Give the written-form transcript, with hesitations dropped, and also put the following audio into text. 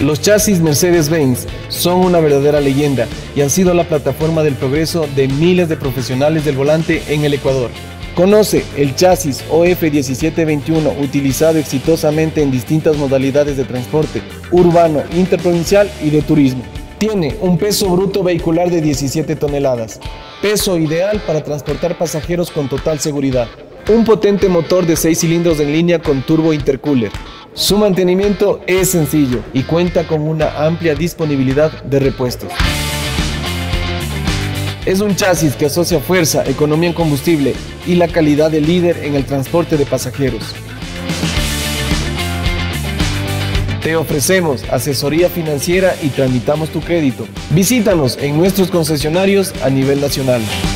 Los chasis Mercedes-Benz son una verdadera leyenda y han sido la plataforma del progreso de miles de profesionales del volante en el Ecuador. Conoce el chasis OF1721 utilizado exitosamente en distintas modalidades de transporte urbano, interprovincial y de turismo. Tiene un peso bruto vehicular de 17 toneladas, peso ideal para transportar pasajeros con total seguridad. Un potente motor de 6 cilindros en línea con turbo intercooler. Su mantenimiento es sencillo y cuenta con una amplia disponibilidad de repuestos. Es un chasis que asocia fuerza, economía en combustible y la calidad de líder en el transporte de pasajeros. Te ofrecemos asesoría financiera y tramitamos tu crédito. Visítanos en nuestros concesionarios a nivel nacional.